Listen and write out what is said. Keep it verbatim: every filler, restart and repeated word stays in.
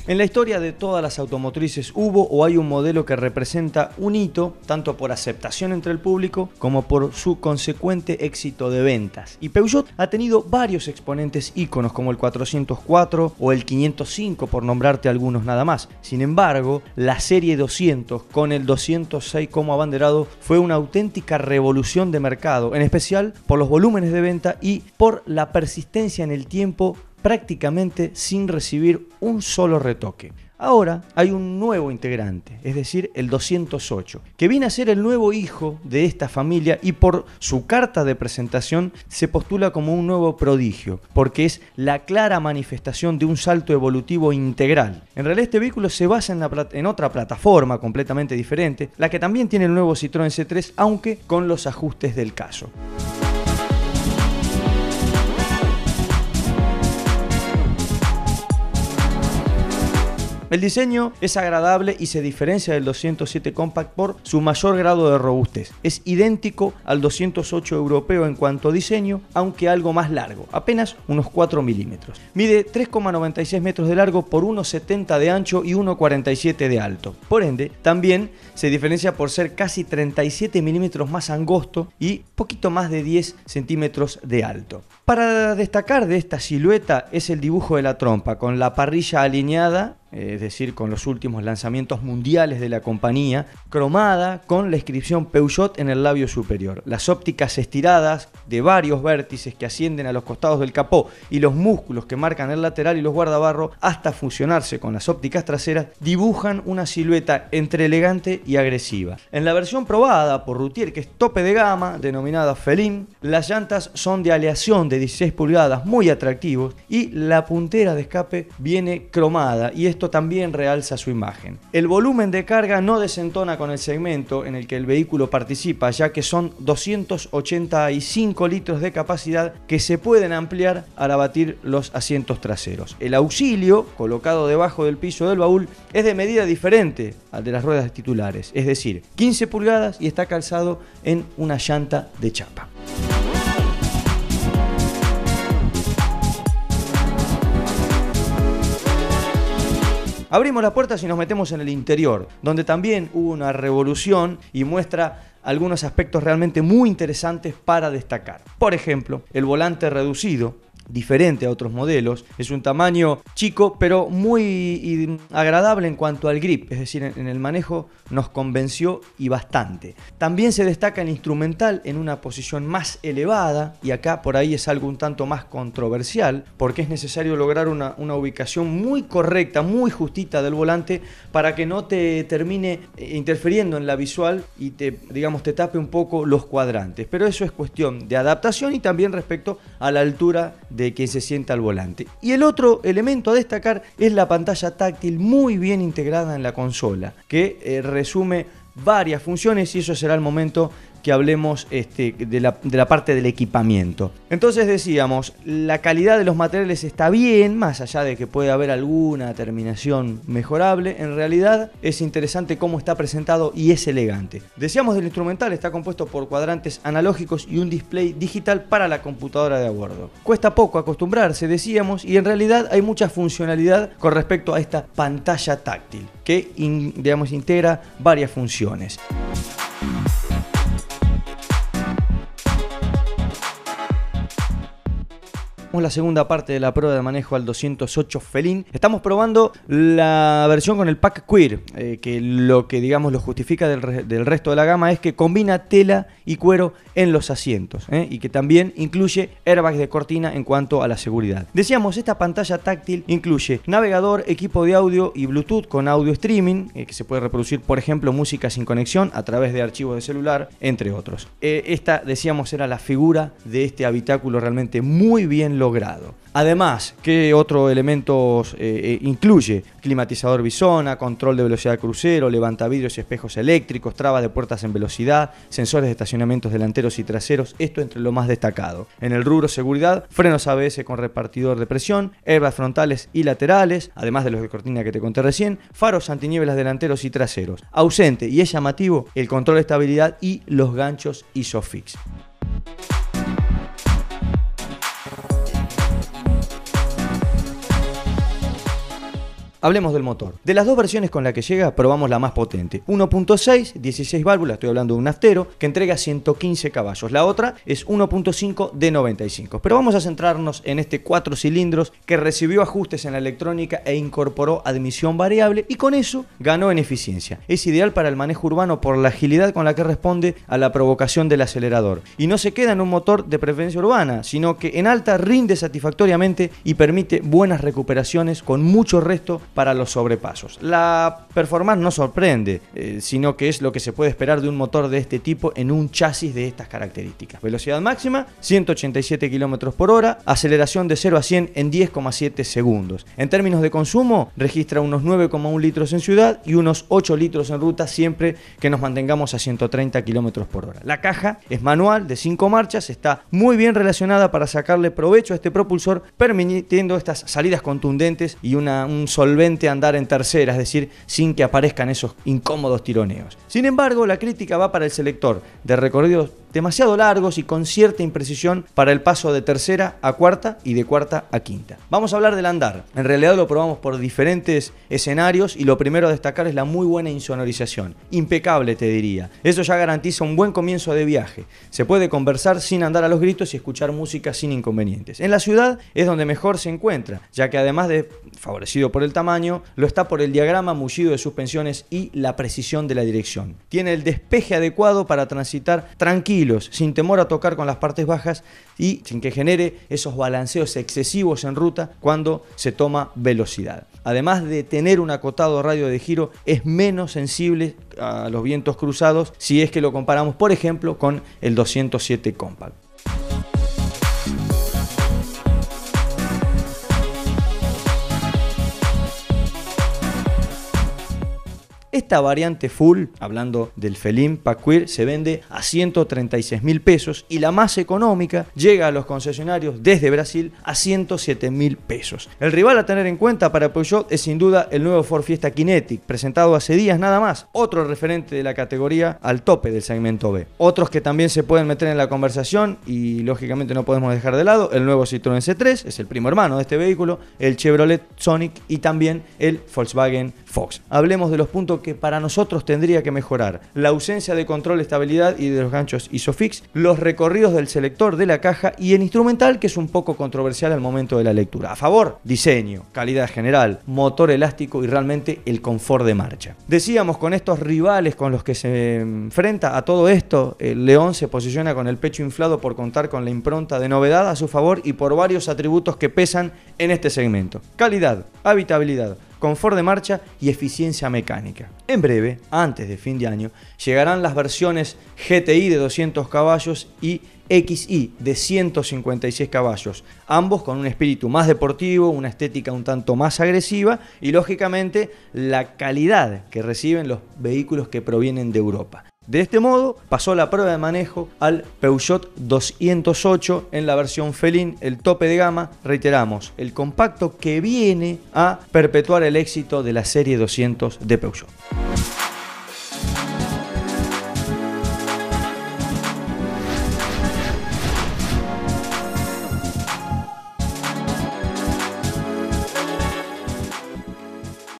En la historia de todas las automotrices hubo o hay un modelo que representa un hito, tanto por aceptación entre el público como por su consecuente éxito de ventas. Y Peugeot ha tenido varios exponentes íconos como el cuatrocientos cuatro o el quinientos cinco, por nombrarte algunos nada más. Sin embargo, la serie doscientos con el doscientos seis como abanderado fue una auténtica revolución de mercado, en especial por los volúmenes de venta y por la persistencia en el tiempo, prácticamente sin recibir un solo retoque. Ahora hay un nuevo integrante, es decir, el doscientos ocho, que viene a ser el nuevo hijo de esta familia y por su carta de presentación se postula como un nuevo prodigio, porque es la clara manifestación de un salto evolutivo integral. En realidad este vehículo se basa en, la, en otra plataforma completamente diferente, la que también tiene el nuevo Citroën C tres, aunque con los ajustes del caso. El diseño es agradable y se diferencia del doscientos siete Compact por su mayor grado de robustez. Es idéntico al doscientos ocho europeo en cuanto a diseño, aunque algo más largo, apenas unos cuatro milímetros. Mide tres coma noventa y seis metros de largo por uno coma setenta de ancho y uno coma cuarenta y siete de alto. Por ende, también se diferencia por ser casi treinta y siete milímetros más angosto y poquito más de diez centímetros de alto. Para destacar de esta silueta es el dibujo de la trompa, con la parrilla alineada, es decir, con los últimos lanzamientos mundiales de la compañía, cromada con la inscripción Peugeot en el labio superior. Las ópticas estiradas de varios vértices que ascienden a los costados del capó y los músculos que marcan el lateral y los guardabarro hasta fusionarse con las ópticas traseras dibujan una silueta entre elegante y agresiva. En la versión probada por Routier, que es tope de gama, denominada Feline, las llantas son de aleación de dieciséis pulgadas muy atractivos y la puntera de escape viene cromada y esto también realza su imagen. El volumen de carga no desentona con el segmento en el que el vehículo participa, ya que son doscientos ochenta y cinco litros de capacidad que se pueden ampliar al abatir los asientos traseros. El auxilio, colocado debajo del piso del baúl, es de medida diferente al de las ruedas titulares, es decir, quince pulgadas y está calzado en una llanta de chapa. Abrimos las puertas y nos metemos en el interior, donde también hubo una revolución y muestra algunos aspectos realmente muy interesantes para destacar. Por ejemplo, el volante reducido, diferente a otros modelos, es un tamaño chico pero muy agradable en cuanto al grip, es decir, en el manejo nos convenció y bastante. También se destaca el instrumental en una posición más elevada y acá por ahí es algo un tanto más controversial porque es necesario lograr una, una ubicación muy correcta, muy justita del volante para que no te termine interfiriendo en la visual y te, digamos, te tape un poco los cuadrantes, pero eso es cuestión de adaptación y también respecto a la altura de de quien se sienta al volante. Y el otro elemento a destacar es la pantalla táctil muy bien integrada en la consola, que eh, resume varias funciones y eso será el momento que hablemos este, de, la, de la parte del equipamiento. Entonces decíamos, la calidad de los materiales está bien, más allá de que puede haber alguna terminación mejorable, en realidad es interesante cómo está presentado y es elegante. Decíamos del instrumental, está compuesto por cuadrantes analógicos y un display digital para la computadora de a bordo. Cuesta poco acostumbrarse, decíamos, y en realidad hay mucha funcionalidad con respecto a esta pantalla táctil, que in, digamos, integra varias funciones. La segunda parte de la prueba de manejo al doscientos ocho Feline. Estamos probando la versión con el pack Queer, eh, que lo que digamos lo justifica del, re del resto de la gama es que combina tela y cuero en los asientos eh, y que también incluye airbags de cortina en cuanto a la seguridad. Decíamos, esta pantalla táctil incluye navegador, equipo de audio y Bluetooth con audio streaming, eh, que se puede reproducir, por ejemplo, música sin conexión a través de archivos de celular, entre otros. Eh, esta, decíamos, era la figura de este habitáculo realmente muy bien logrado. Además, ¿qué otro elemento eh, incluye? Climatizador bisona, control de velocidad crucero, levantavidrios y espejos eléctricos, trabas de puertas en velocidad, sensores de estacionamientos delanteros y traseros, esto entre lo más destacado. En el rubro seguridad, frenos A B S con repartidor de presión, airbags frontales y laterales, además de los de cortina que te conté recién, faros antinieblas delanteros y traseros. Ausente y es llamativo el control de estabilidad y los ganchos ISOFIX. Hablemos del motor. De las dos versiones con la que llega, probamos la más potente. uno punto seis, dieciséis válvulas, estoy hablando de un naftero, que entrega ciento quince caballos. La otra es uno punto cinco de noventa y cinco. Pero vamos a centrarnos en este cuatro cilindros que recibió ajustes en la electrónica e incorporó admisión variable y con eso ganó en eficiencia. Es ideal para el manejo urbano por la agilidad con la que responde a la provocación del acelerador. Y no se queda en un motor de preferencia urbana, sino que en alta rinde satisfactoriamente y permite buenas recuperaciones con mucho resto para los sobrepasos. La performance no sorprende, eh, sino que es lo que se puede esperar de un motor de este tipo en un chasis de estas características. Velocidad máxima, ciento ochenta y siete kilómetros por hora, aceleración de cero a cien en diez coma siete segundos. En términos de consumo, registra unos nueve coma uno litros en ciudad y unos ocho litros en ruta siempre que nos mantengamos a ciento treinta kilómetros por hora. La caja es manual de cinco marchas, está muy bien relacionada para sacarle provecho a este propulsor, permitiendo estas salidas contundentes y una, un solvente andar en tercera, es decir, sin que aparezcan esos incómodos tironeos. Sin embargo, la crítica va para el selector de recorridos demasiado largos y con cierta imprecisión para el paso de tercera a cuarta y de cuarta a quinta. Vamos a hablar del andar. En realidad lo probamos por diferentes escenarios y lo primero a destacar es la muy buena insonorización. Impecable, te diría. Eso ya garantiza un buen comienzo de viaje. Se puede conversar sin andar a los gritos y escuchar música sin inconvenientes. En la ciudad es donde mejor se encuentra, ya que además de favorecido por el tamaño, lo está por el diagrama mullido de suspensiones y la precisión de la dirección. Tiene el despeje adecuado para transitar tranquilo, sin temor a tocar con las partes bajas y sin que genere esos balanceos excesivos en ruta cuando se toma velocidad. Además de tener un acotado radio de giro, es menos sensible a los vientos cruzados si es que lo comparamos, por ejemplo, con el doscientos siete Compact. Esta variante full, hablando del Felin Packqueer, se vende a ciento treinta y seis mil pesos y la más económica llega a los concesionarios desde Brasil a ciento siete mil pesos. El rival a tener en cuenta para Peugeot es sin duda el nuevo Ford Fiesta Kinetic, presentado hace días nada más, otro referente de la categoría al tope del segmento B. Otros que también se pueden meter en la conversación y lógicamente no podemos dejar de lado, el nuevo Citroën C tres, es el primo hermano de este vehículo, el Chevrolet Sonic y también el Volkswagen Fox. Hablemos de los puntos que para nosotros tendría que mejorar: la ausencia de control de estabilidad y de los ganchos ISOFIX, los recorridos del selector de la caja y el instrumental, que es un poco controversial al momento de la lectura. A favor, diseño, calidad general, motor elástico y realmente el confort de marcha. Decíamos, con estos rivales con los que se enfrenta a todo esto, el León se posiciona con el pecho inflado por contar con la impronta de novedad a su favor y por varios atributos que pesan en este segmento: calidad, habitabilidad, confort de marcha y eficiencia mecánica. En breve, antes de fin de año, llegarán las versiones G T I de doscientos caballos y X I de ciento cincuenta y seis caballos, ambos con un espíritu más deportivo, una estética un tanto más agresiva y lógicamente la calidad que reciben los vehículos que provienen de Europa. De este modo, pasó la prueba de manejo al Peugeot doscientos ocho en la versión Felin, el tope de gama, reiteramos, el compacto que viene a perpetuar el éxito de la serie doscientos de Peugeot.